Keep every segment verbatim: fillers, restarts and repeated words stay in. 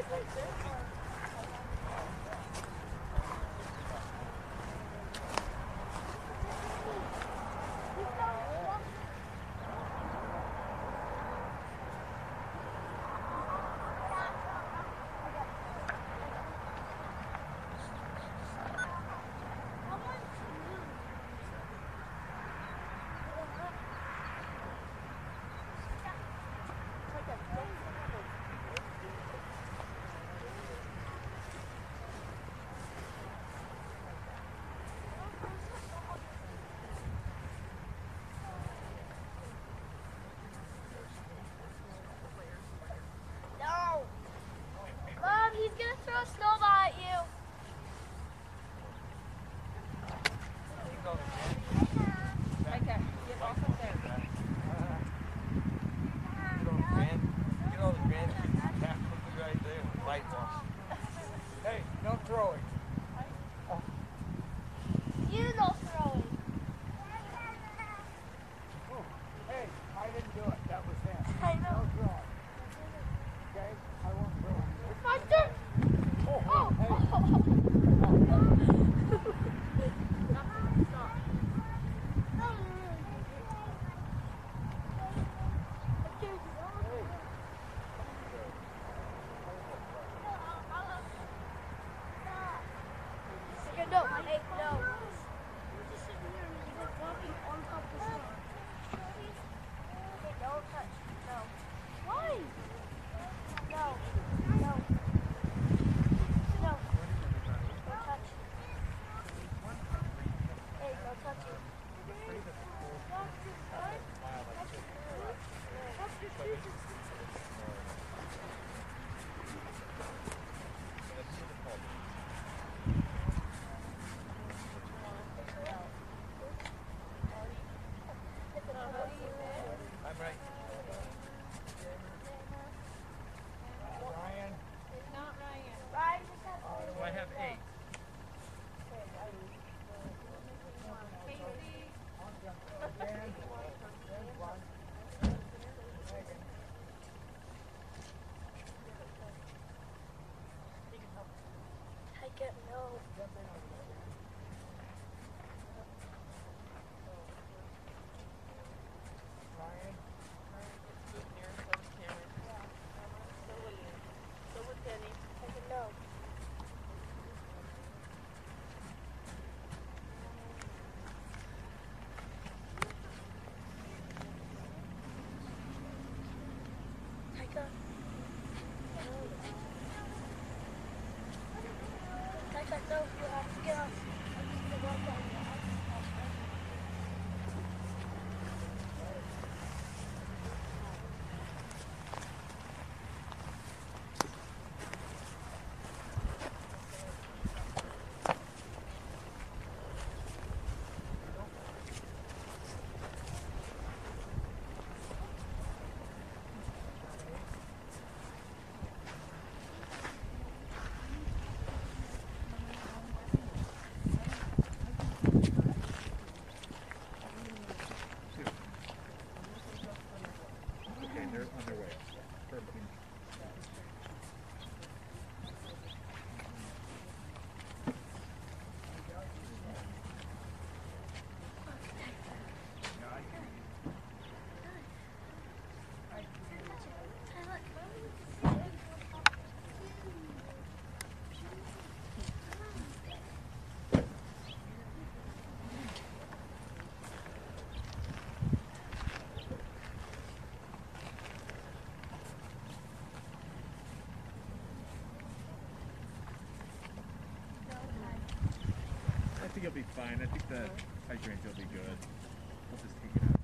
think it'll be fine. I think the hydrant will be good. We'll just take it out.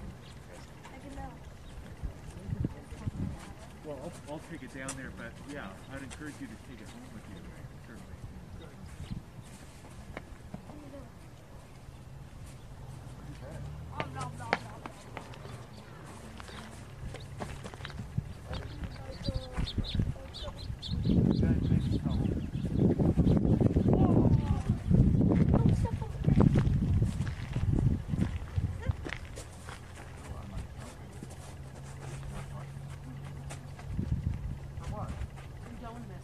I can know. Well, I'll, I'll take it down there, but yeah, I'd encourage you to take it home with you, certainly. Going this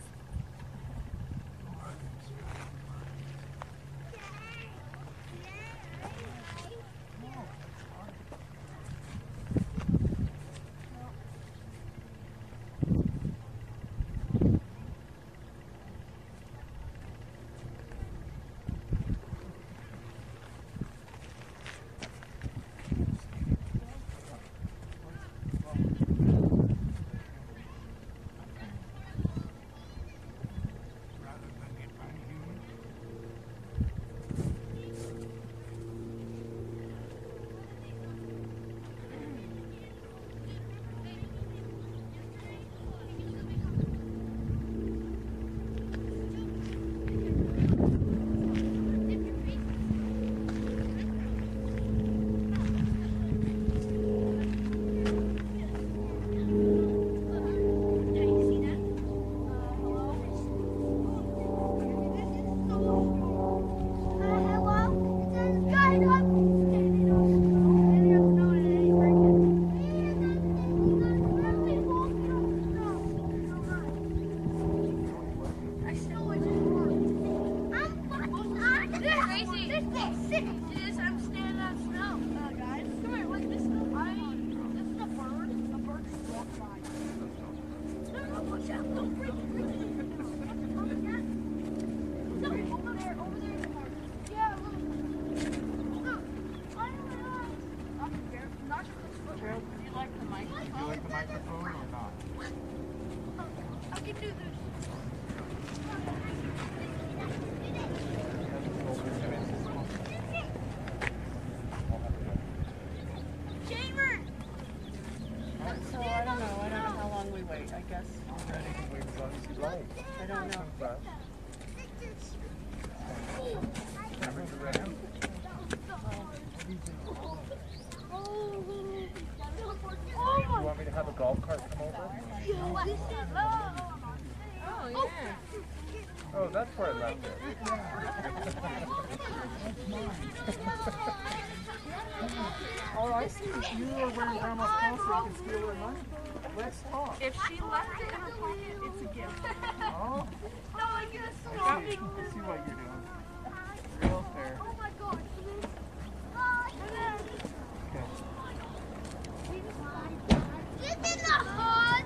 do you like the microphone? Do you like the microphone or not? I can do this. Jamer! So I don't know. I don't know how long we wait. I guess. I'm ready to wait as long as you like. I don't know. Whenever you're ready. You want me to have a golf cart come over? Oh yeah. Oh, that's where I left it. Oh, I see. You are wearing Grandma's clothes so you can steal her money. Let's talk. If she left it in her pocket, it's a gift. Oh, No, I guess I so. see, I see what you're doing. Real fair. Oh my god. Okay. Get in the hut!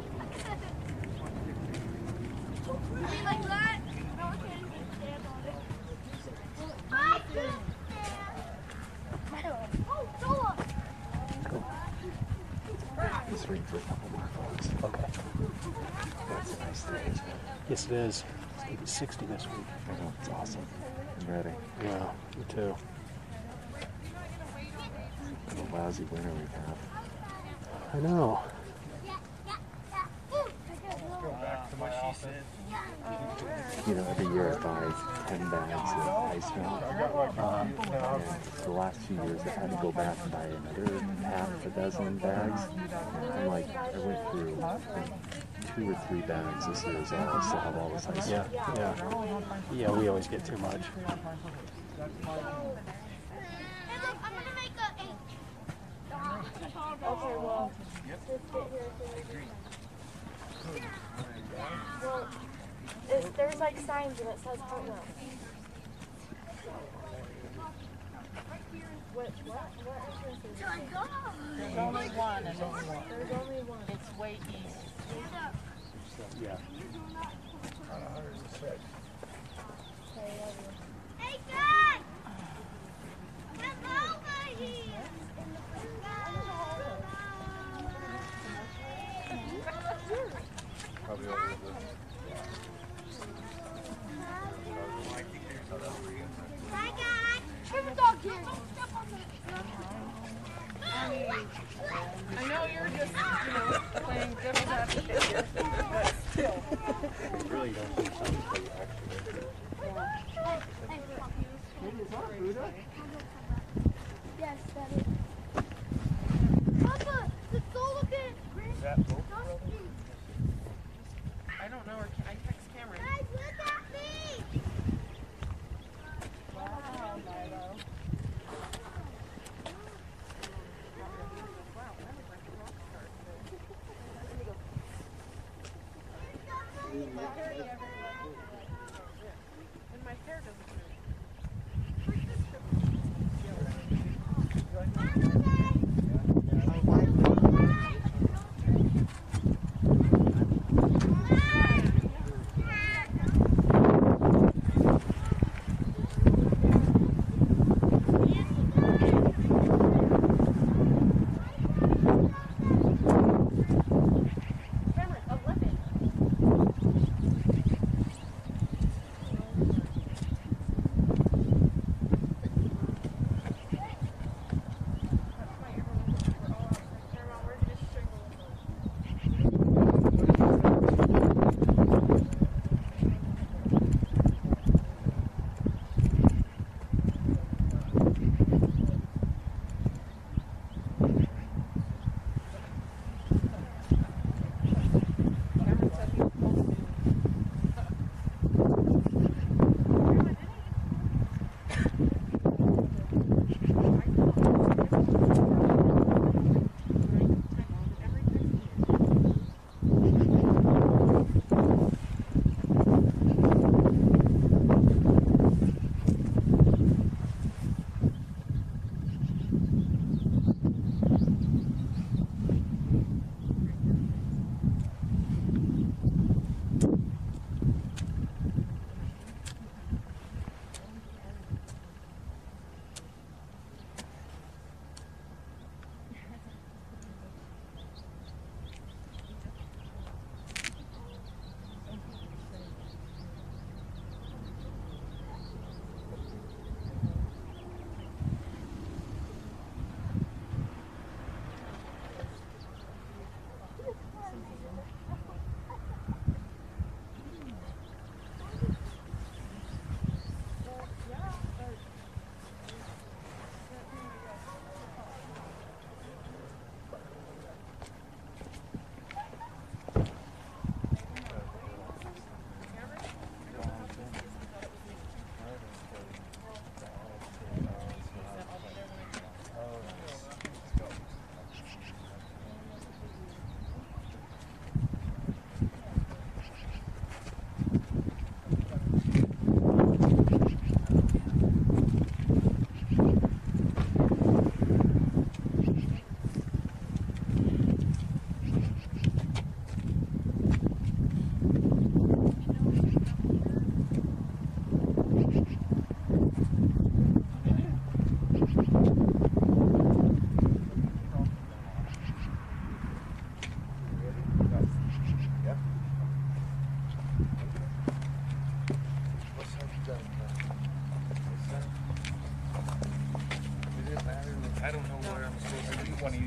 You mean like that? No, I can't even stand on it. I can't stand. Oh, Noah! This ring for a couple more folks. Okay. That's a nice thing, isn't it? Yes, it is. It's gonna be sixty this week. I know, it's awesome. I'm ready. Yeah, me too. What a lousy winter we've had. I know. Go back to my office. You know, every year I buy ten bags of ice melt. I got like Uh, a few now. and the last few years I had to go back and buy another half a dozen bags. I'm like, I went through like, two or three bags this year, so I still have all this ice. Yeah, yeah. Yeah, we always get too much. And look, I'm gonna make a eight. Okay, well, just get here. Well, it's, there's like signs and it says Hartwell. Which, what? What entrance is it? There's only one, and it's, There's only one. it's way east. Yeah. Hey guys! Come over here! Probably over the Hi guys! There's a dog here! Don't step on it! I know you're just, you know, playing devil's advocate here, but still. You really don't think something until you actually do it. Yes, that is. Papa, let's go look at that boat. I don't know, or I text Cameron. Guys, look at me! Wow, Milo. And my hair doesn't move.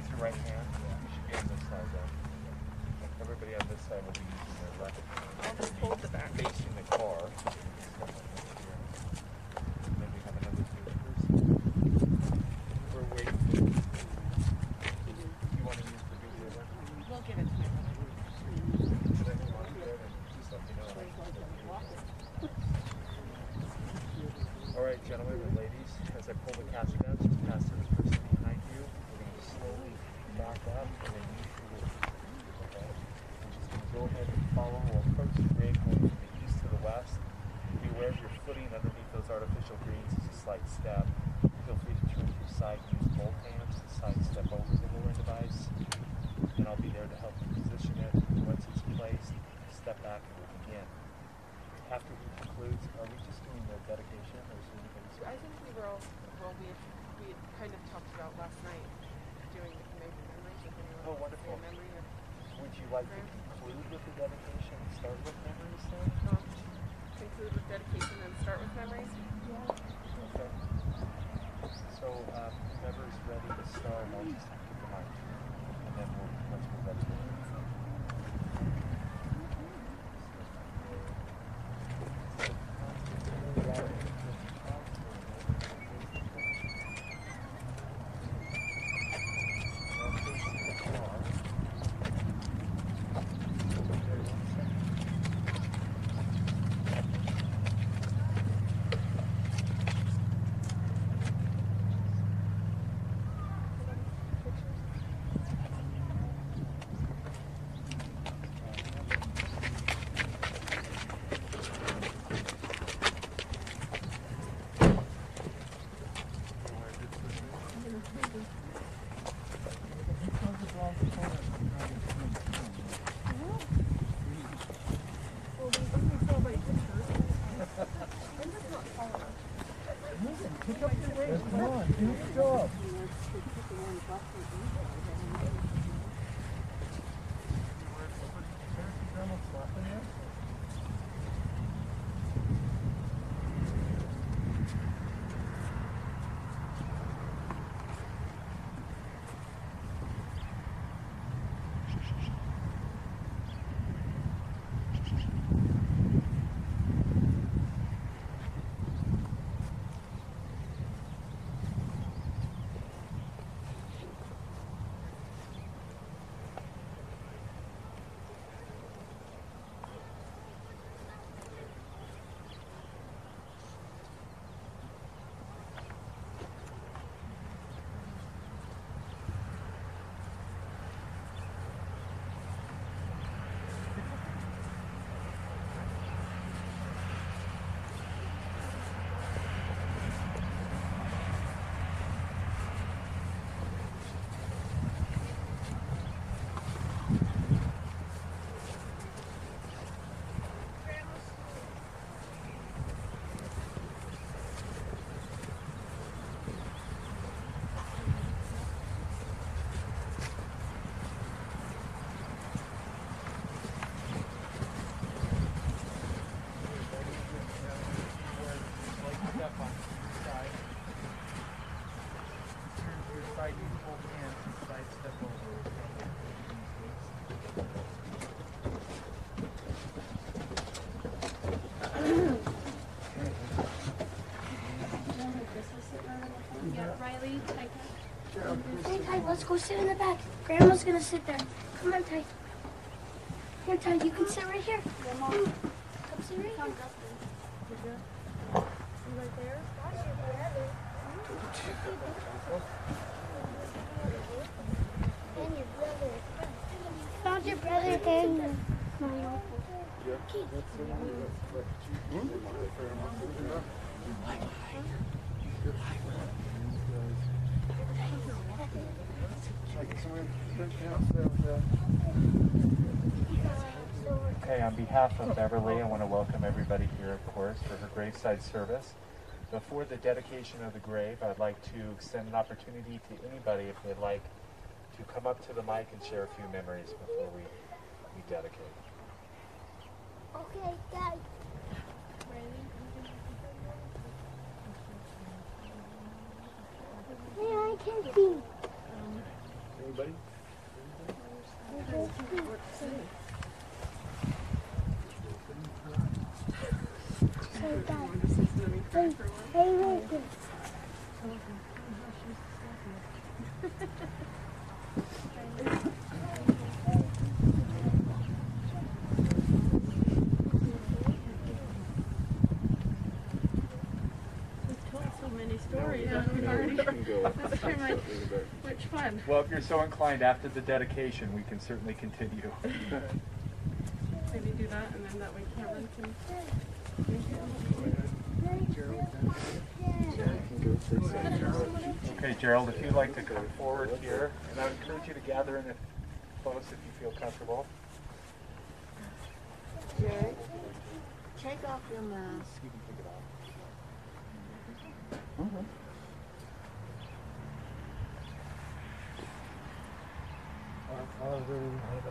use your right hand. You should be on this side though. Everybody on this side will be using their left hand. I'll just hold the back. Facing the car. Then we have another two person. We're waiting for you. You want to use the video then? We'll give it to my brother. Then you want to do it and just let me know. All right, gentlemen and ladies, as I pull the casket out, just pass to the person behind you. We're going to slowly back up and then you will, okay? We're just going to go ahead and follow. We'll approach the grave going from the east to the west. Be aware of your footing underneath those artificial greens is a slight step. Feel free to turn to your side and use both hands to side step over the lowering device. And I'll be there to help you position it. Once it's placed, step back and we'll begin. After he concludes, are we just doing the dedication or is there anybody I think we were all, well, we had, we had kind of talked about last night doing maybe memories. If anyone Oh, wants to say wonderful. a memory of, Would you like to conclude with the dedication and start with memories then? um, conclude with dedication and start with memories. Okay. So um, whoever's ready to start, I'll just give the mic. And then we'll, once we're ready, we'll Come on, do your job. Hey, Ty, let's go sit in the back. Grandma's gonna sit there. Come on, Ty. Here, Ty, you can sit right here. Grandma. Come sit right here. Right there. And your brother. Found your brother and my uncle. Okay, on behalf of Beverly, I want to welcome everybody here, of course, for her graveside service. Before the dedication of the grave, I'd like to extend an opportunity to anybody if they'd like to come up to the mic and share a few memories before we, we dedicate. Okay, Dad. Yeah, I can see. Anybody? Hey, hey, Larkin. So many stories. Yeah, we already That's pretty much which one? Well, if you're so inclined after the dedication, we can certainly continue. Maybe do that, and then that way Cameron can. Okay, Gerald, if you'd like to come forward here, and I would encourage you to gather in it close if you feel comfortable. Jerry, take off your mask. You can take it off. Our Father in heaven,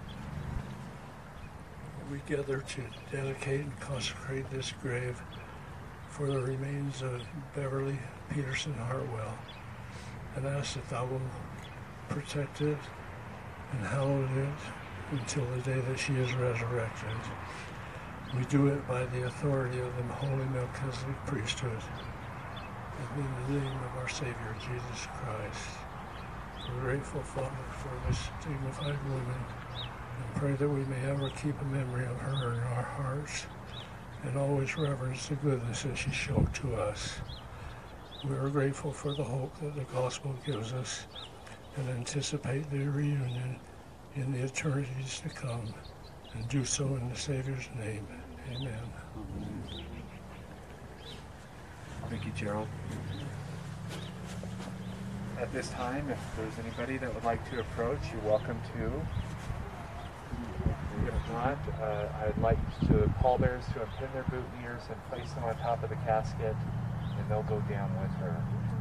we gather to dedicate and consecrate this grave for the remains of Beverly Peterson Hartwell, and ask that thou will protect it and hallow it until the day that she is resurrected. We do it by the authority of the holy Melchizedek priesthood, and in the name of our Savior, Jesus Christ. We're grateful, Father, for this dignified woman, and pray that we may ever keep a memory of her in our hearts, and always reverence the goodness that she showed to us. We are grateful for the hope that the gospel gives us, and anticipate the reunion in the eternities to come, and do so in the Savior's name. Amen. Thank you, Gerald. At this time, if there's anybody that would like to approach, you're welcome to. If not, uh, I'd like the pallbearers to unpin their boutonnieres and place them on top of the casket, and they'll go down with her.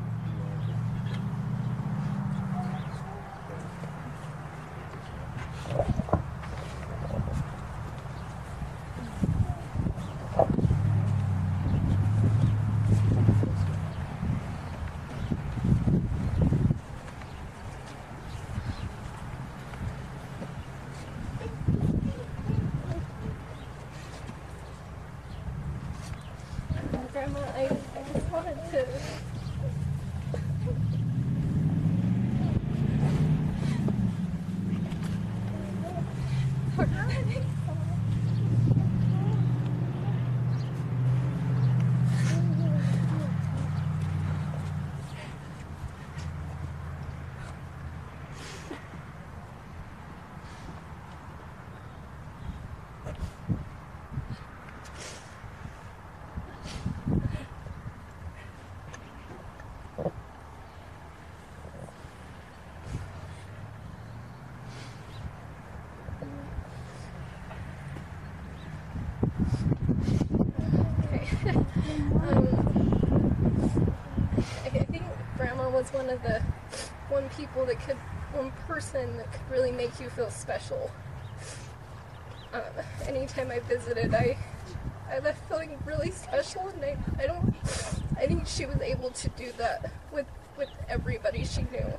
Grandma, I, I just wanted to. um, I, I think Grandma was one of the one people that could, one person that could really make you feel special. Uh, anytime I visited, I I left feeling really special, and I, I don't, I think she was able to do that with, with everybody she knew.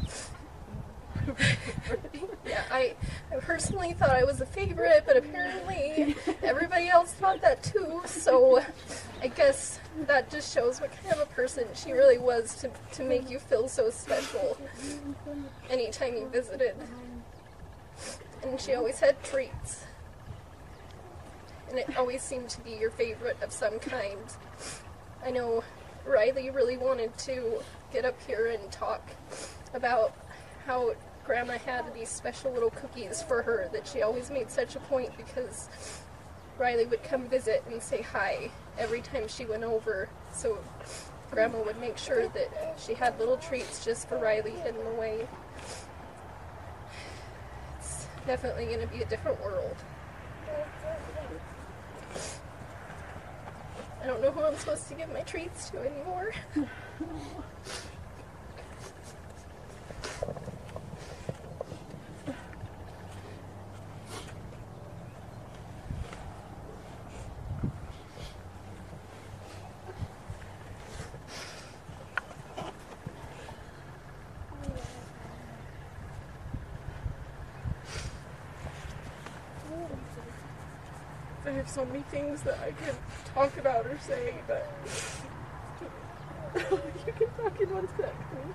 Yeah, I, I personally thought I was a favorite, but apparently everybody else thought that too, so I guess that just shows what kind of a person she really was to, to make you feel so special anytime you visited. And she always had treats, and it always seemed to be your favorite of some kind. I know Riley really wanted to get up here and talk about how Grandma had these special little cookies for her that she always made such a point, because Riley would come visit and say hi every time she went over, so Grandma would make sure that she had little treats just for Riley hidden away. It's definitely going to be a different world. I don't know who I'm supposed to give my treats to anymore. I have so many things that I could talk about or say, but you can talk in one sec.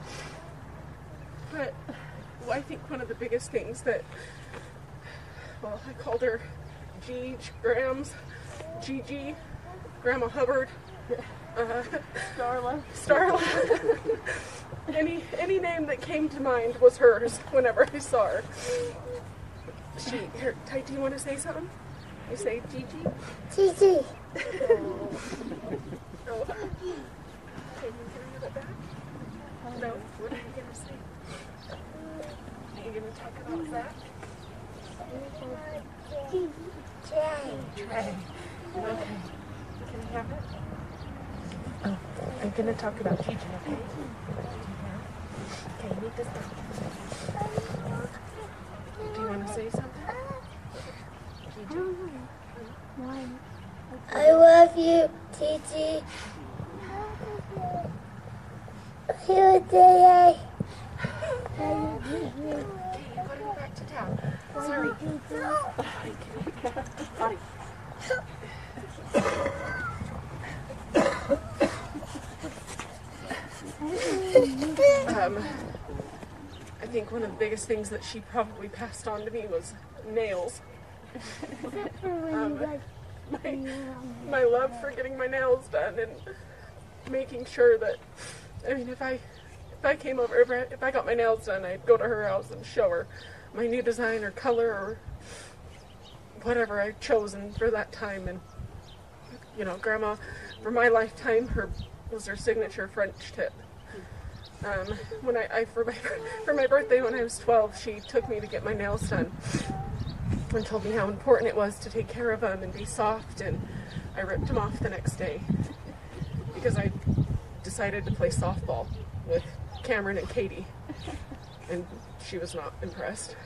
But well, I think one of the biggest things that, well, I called her G, Grams, Gigi, Grandma Hubbard, uh, Starla. Starla. any any name that came to mind was hers whenever I saw her. She, here, Ty, do you want to say something? You say Gigi? Gigi. Oh. Oh. Can you hear it back? No. What are you going to say? Are you going to talk about Zach? Trey. Trey. Okay. Can I have it? Oh, I'm going to talk about Gigi, okay? Okay, meet this down. Do you want to say something? Gigi? I love you, Gigi. You day. Okay, you gotta go back to town. Sorry. Body. Um, I think one of the biggest things that she probably passed on to me was nails. um, my, my love for getting my nails done and making sure that, I mean, if I if I came over, if I, if I got my nails done, I'd go to her house and show her my new design or color or whatever I'd chosen for that time. And, you know, Grandma, for my lifetime, her was her signature French tip. Um, when I, I for my for my birthday when I was twelve, she took me to get my nails done and told me how important it was to take care of them and be soft, and I ripped them off the next day because I decided to play softball with Cameron and Katie, and she was not impressed.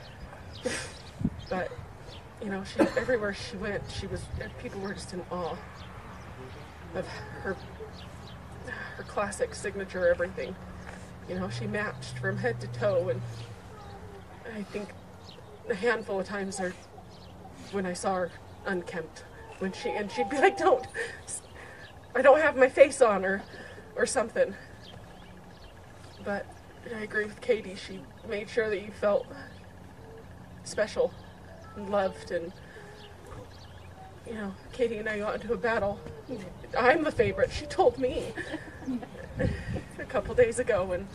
But you know, she everywhere she went, she was people were just in awe of her her classic signature everything. You know, she matched from head to toe, and I think a handful of times are when I saw her unkempt, when she and she'd be like, "Don't, I don't have my face on," or or something. But I agree with Katie. She made sure that you felt special and loved, and you know, Katie and I got into a battle. I'm the favorite, she told me a couple days ago, and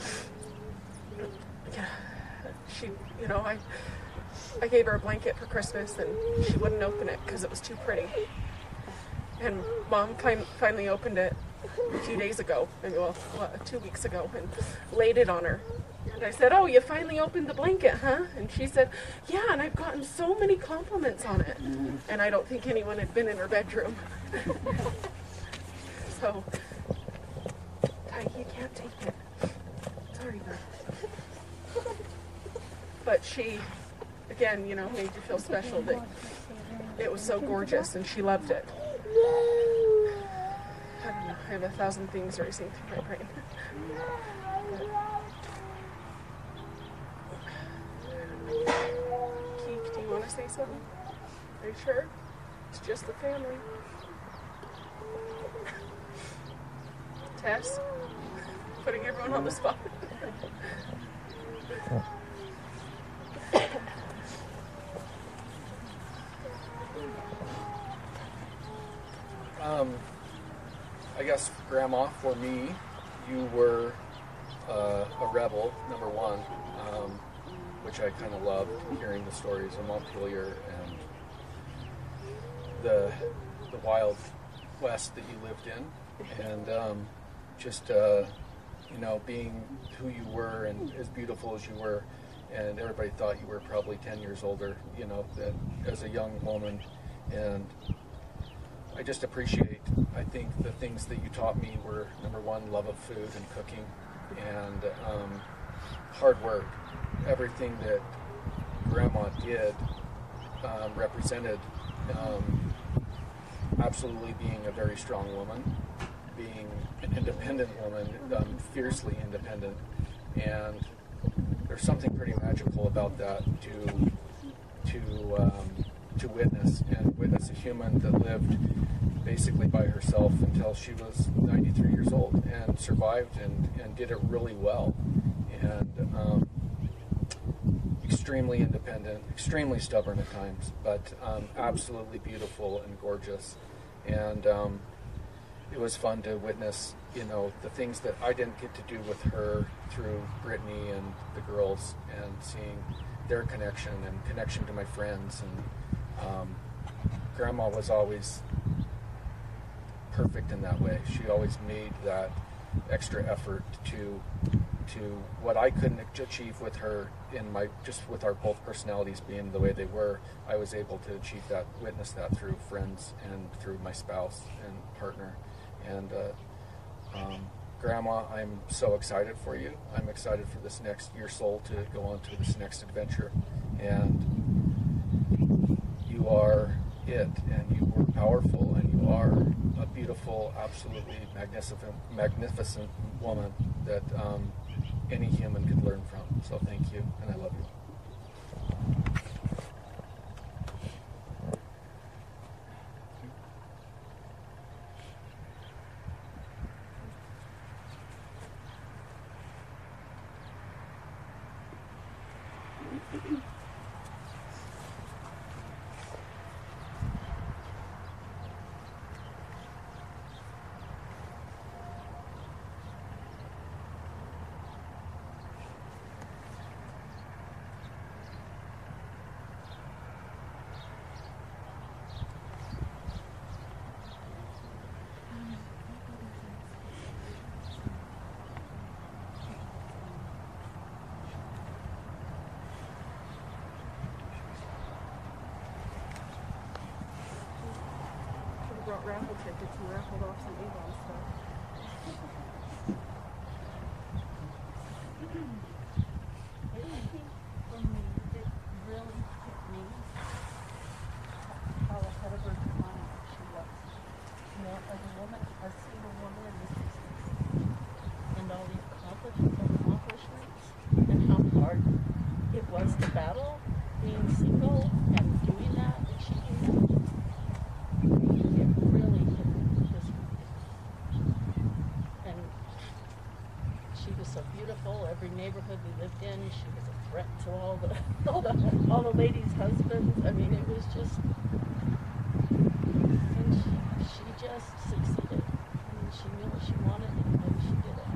yeah, she, you know, I I gave her a blanket for Christmas, and she wouldn't open it because it was too pretty. And Mom fin- finally opened it a few days ago, maybe well, what, two weeks ago, and laid it on her. And I said, "Oh, you finally opened the blanket, huh?" And she said, "Yeah, and I've gotten so many compliments on it." And I don't think anyone had been in her bedroom. So, Ty, you can't take it. Sorry, bud. But she, again, you know, made you feel special that it was so gorgeous and she loved it. I don't know, I have a thousand things racing through my brain. Keek, do you want to say something? Are you sure? It's just the family. Tess, putting everyone on the spot. Um, I guess, Grandma, for me, you were uh, a rebel, number one, um, which I kind of loved, hearing the stories of Montpelier and the the wild west that you lived in, and um, just, uh, you know, being who you were and as beautiful as you were, and everybody thought you were probably ten years older, you know, that, as a young woman, and I just appreciate, I think the things that you taught me were, number one, love of food and cooking, and um, hard work. Everything that Grandma did um, represented um, absolutely being a very strong woman, being an independent woman, um, fiercely independent, and there's something pretty magical about that, to to um, to witness and witness a human that lived basically by herself until she was ninety-three years old and survived and, and did it really well. And um, extremely independent, extremely stubborn at times, but um, absolutely beautiful and gorgeous. And um, it was fun to witness, you know, the things that I didn't get to do with her through Brittany and the girls, and seeing their connection and connection to my friends. And um, Grandma was always perfect in that way. She always made that extra effort to to what I couldn't achieve with her in my, just with our both personalities being the way they were. I was able to achieve that, witness that through friends and through my spouse and partner. And uh, um, Grandma, I'm so excited for you. I'm excited for this next, your soul to go on to this next adventure. And you are it, and you were powerful, and you are a beautiful, absolutely magnificent, magnificent woman that um, any human could learn from. So thank you, and I love you. Brought raffle tickets and raffled off some Avon stuff. Anything for me that really hit me, how ahead of her time she was. You know, as a woman, a single woman in the sixties, and all the accomplishments, accomplishments, and how hard it was to battle being single and doing that, and she did that. It really hit me this week. And she was so beautiful. Every neighborhood we lived in, she was a threat to all the all the all the ladies' husbands. I mean, it was just, and she she just succeeded. I mean, she knew what she wanted, and she did it.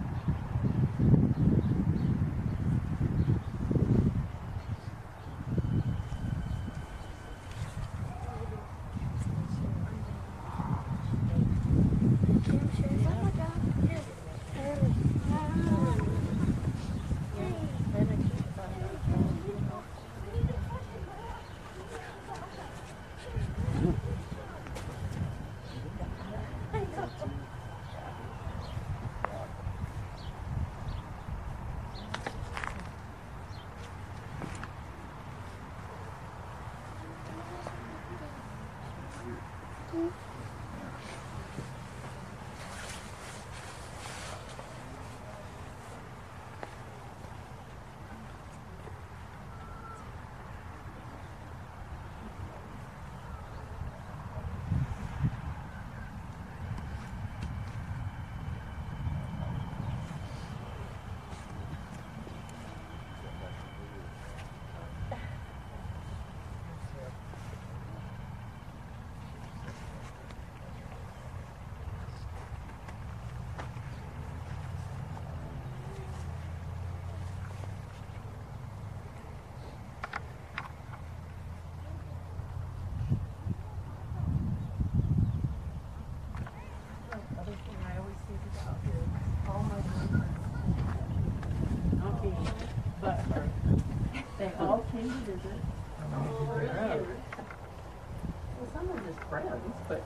They all came to visit. Oh, really? Well, some are just friends, but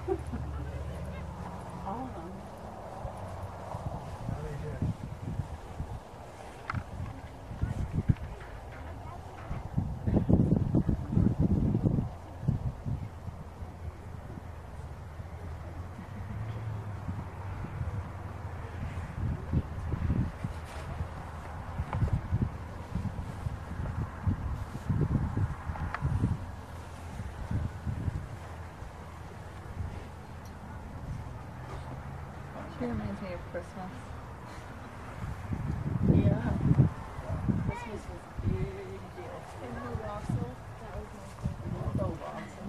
all of them. Christmas. Yeah. Christmas was a big deal. And the Russell, that was my favorite. Oh, Russell.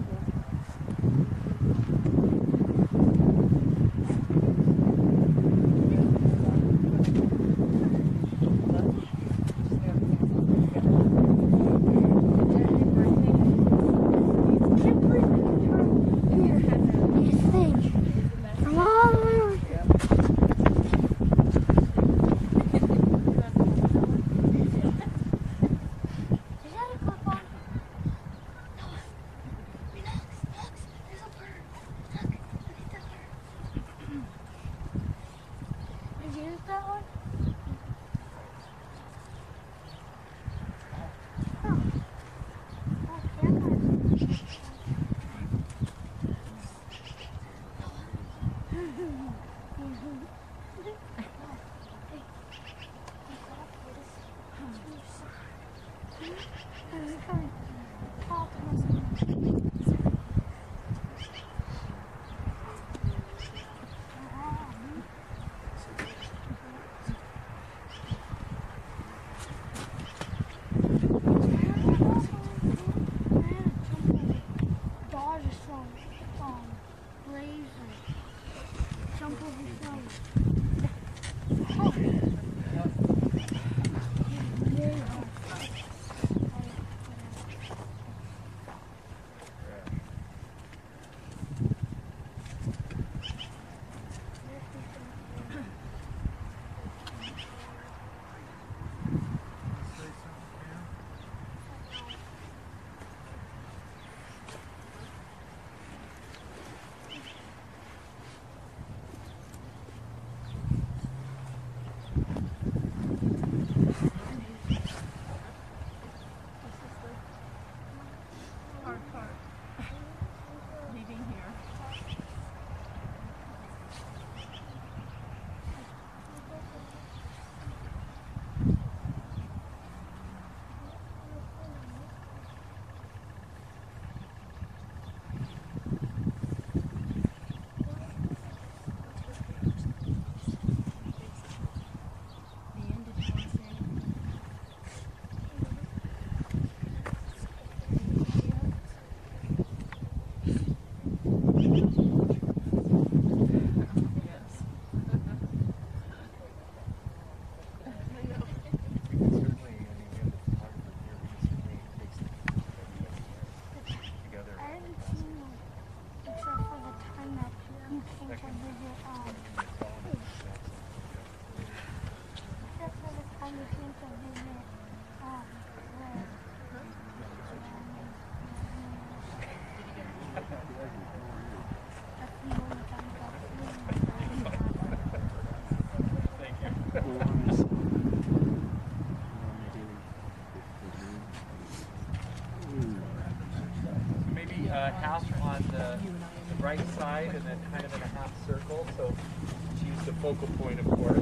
Uh, half on the, the right side and then kind of in a half circle, so she's the focal point, of course.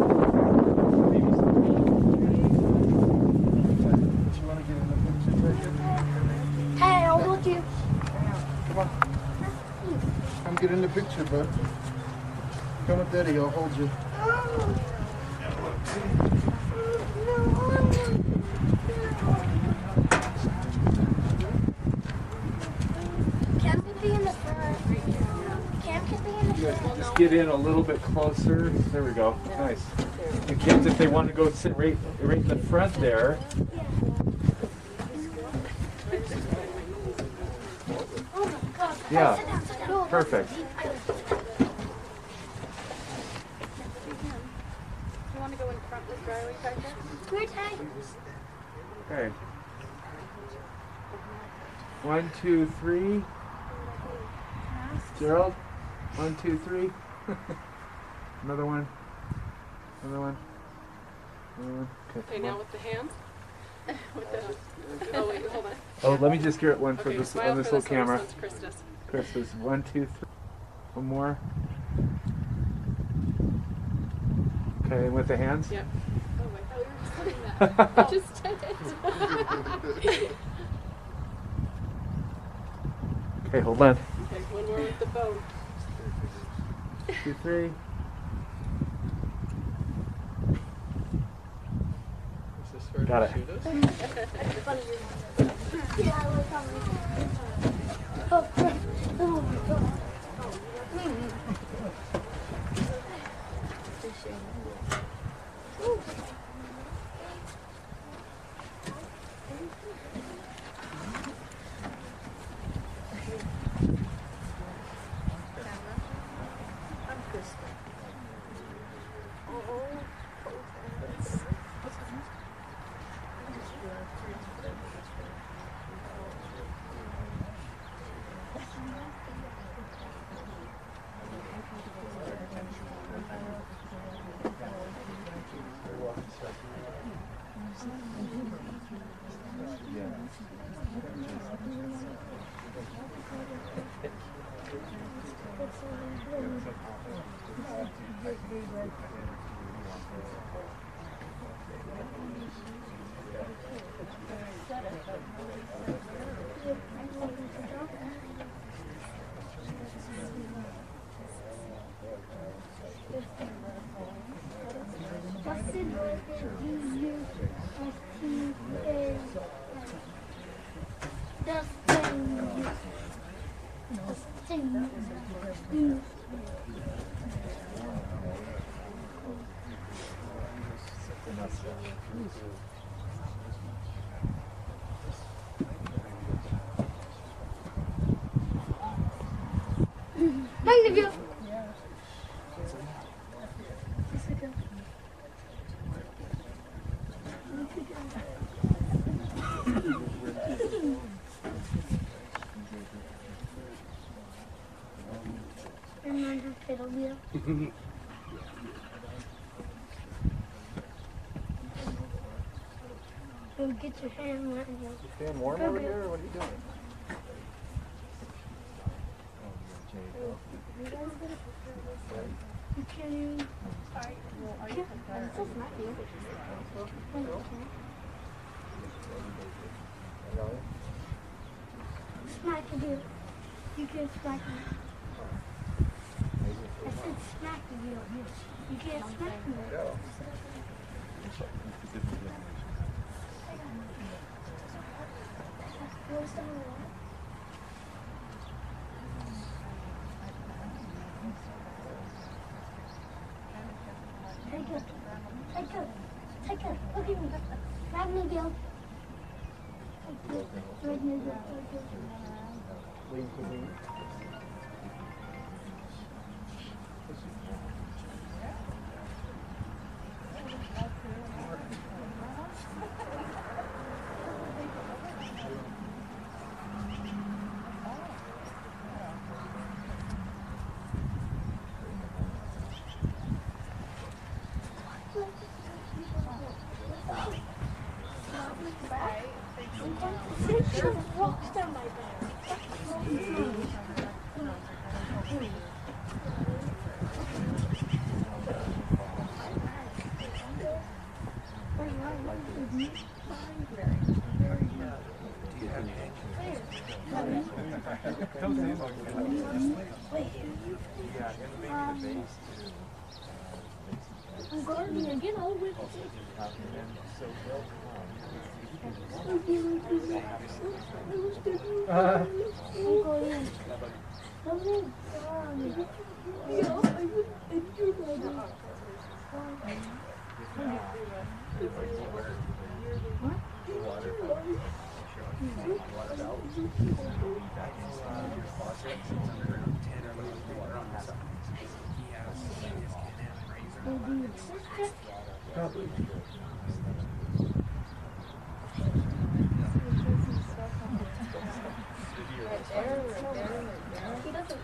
Maybe some... Do you want to get in the picture right here? Hey, I'll hold you. Come on. Come get in the picture, bud. Come with Daddy, I'll hold you. Just get in a little bit closer. There we go. Nice. The kids, if they want to go sit right, right in the front there. Yeah. Perfect. You want to go in front with Riley, Parker? Okay. One, two, three. Gerald. One, two, three. Another one. Another one. Another one. Okay, Okay, now with the hands. with the, oh wait, hold on. Oh, let me just get one for Okay, this smile on this for little this one. camera. This one's Krista's. Krista's. One, two, three. One more. Okay, and with the hands. Yep. Oh, I thought we were just doing that. I just did it. Okay, hold on. Okay, one more with the phone. Two, three. Got it. Shoot us? Yeah, I like how Oh, oh, oh. Thank you. Remember fiddle wheel? Go get your hand wet. Your fan warm over here, or what are you doing? You can't even. Sorry. Well, are you? I'm so smacky. Smack you. You can't smack me. I said smack you. You can't smack me. Where's the one? Take it. Take it. Take it. Look at me. Grab me, Gil. Grab me, Gil. Lean to lean. Sure rocks down my back. I'm gardening again. I'll wait. Uh, I'm going in. I'm in. Yeah, I would enjoy that. Probably. He doesn't.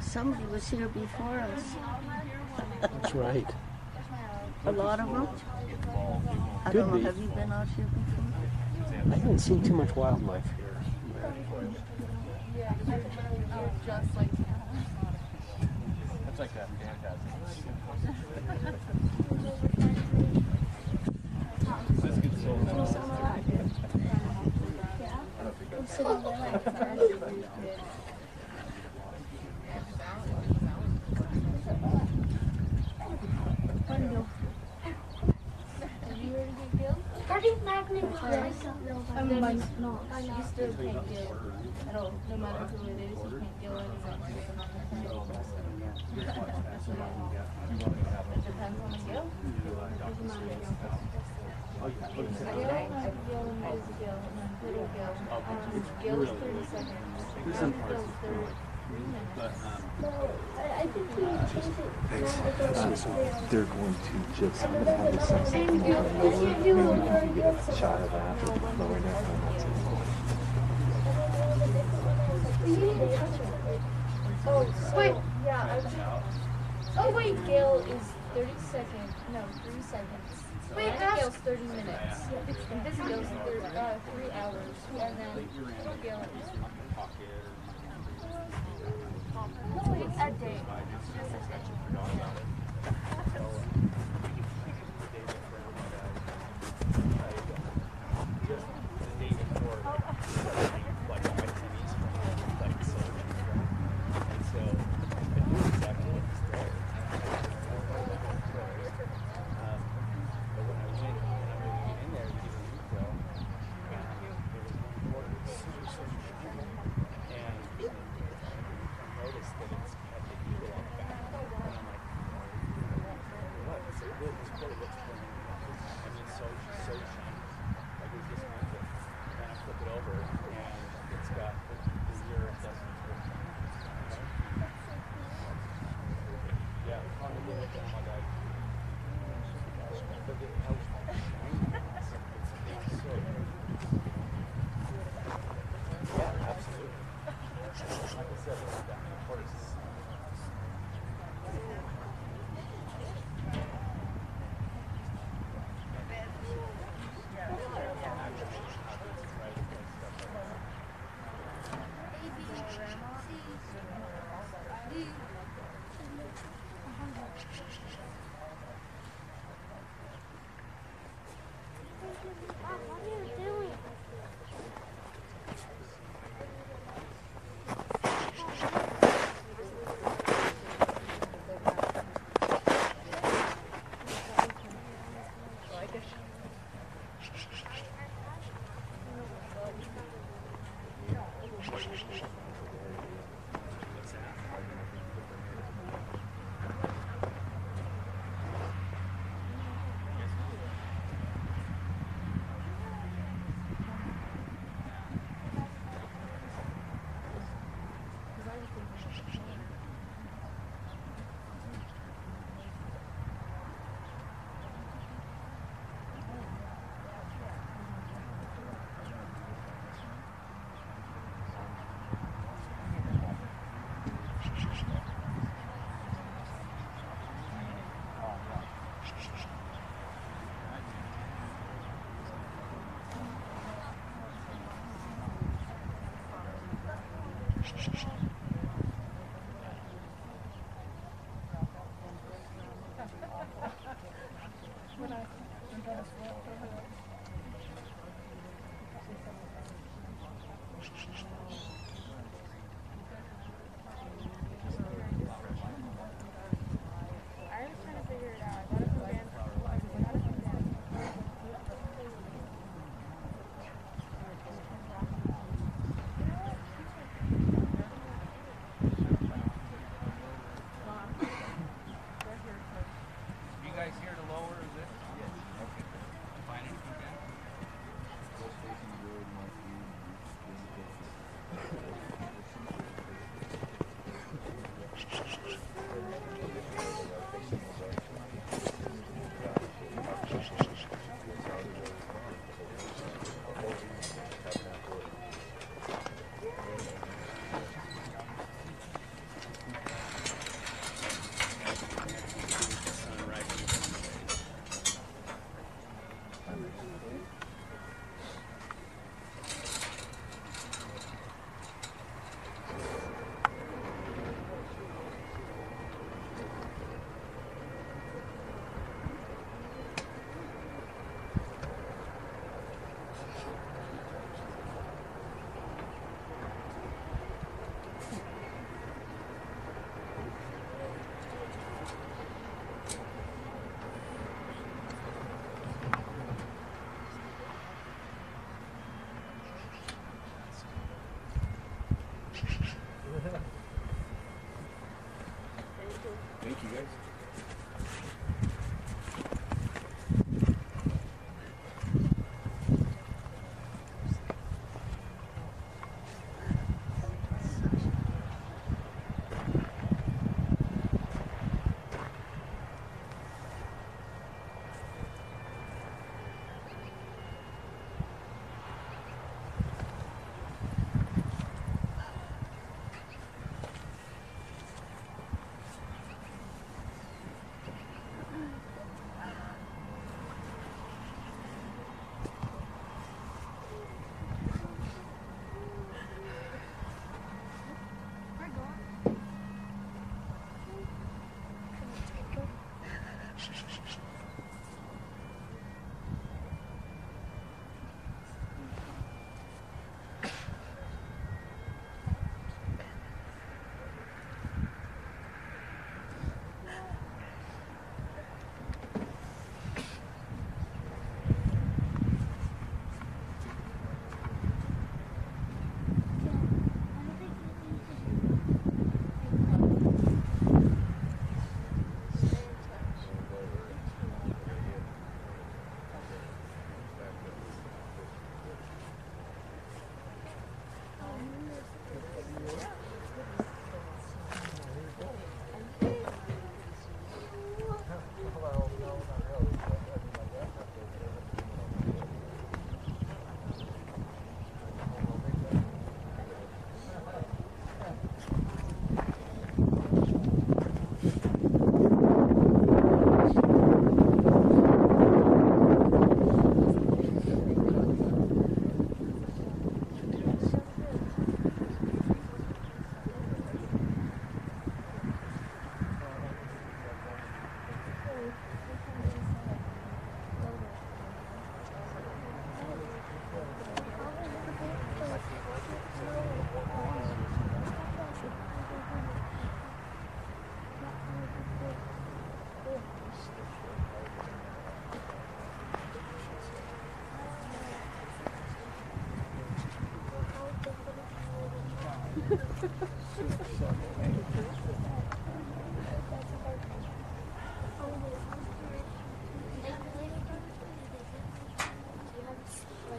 somebody was here before us. That's right. A lot of them. I Could don't know, be. have you been out here before? I haven't seen too much wildlife here. Yeah, you're, you're just like That's like that fantastic. Let's get so Starting magnet Um, but no, you still can't get, I don't, no matter who it is, you can't get anything. It depends on the gill. A gill, a gill, and is a gill, and then little gill. Um, gill is thirty seconds. Little gill is thirty. I think we changed it. Uh, so they're going to just, I'm going to have the sunset come over and lower. Maybe we can get a shot of that or lower that one. That's it. Oh, so, wait, yeah, I was, oh wait, Gale is thirty seconds, no, three seconds. Wait, Gale's thirty minutes. And this Gale's thirty, uh, three hours, and then Gale is no, it's a day. It's just a day. Thank you, guys.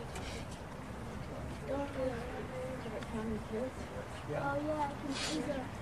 Oh yeah, I can see that.